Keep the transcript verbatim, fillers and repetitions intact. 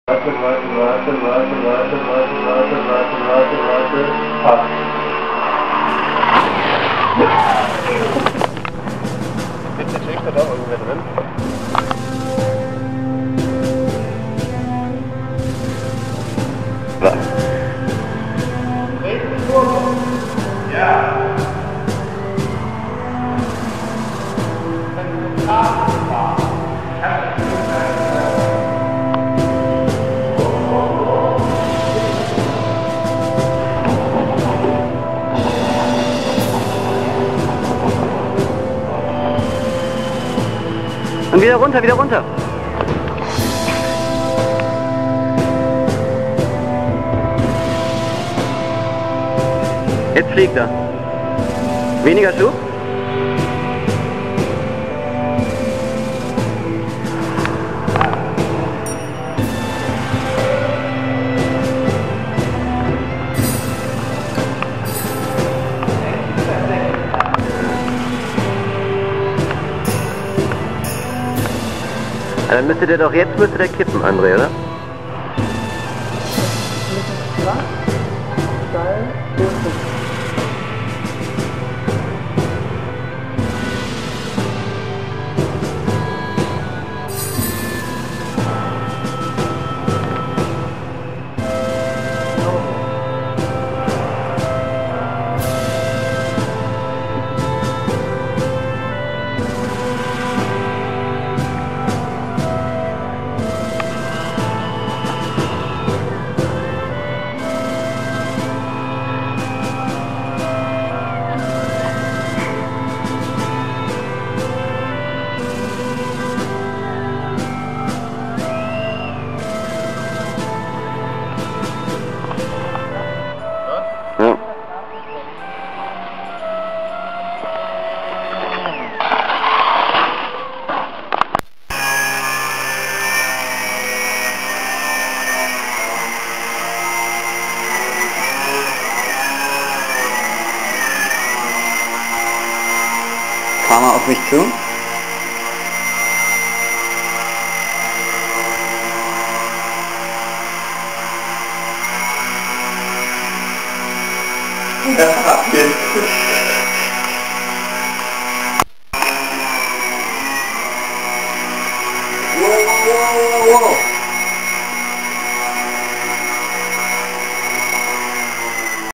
Warte, warte, warte, warte, warte, warte, warte, warte, warte, warte, passt. Bitte checkt da doch irgendwer drin? Was? Ja. Und wieder runter, wieder runter. Jetzt fliegt er. Weniger Schub. Dann müsste der doch, jetzt müsste der kippen, André, oder? Fahr mal auf mich zu. Ja, ab geht's.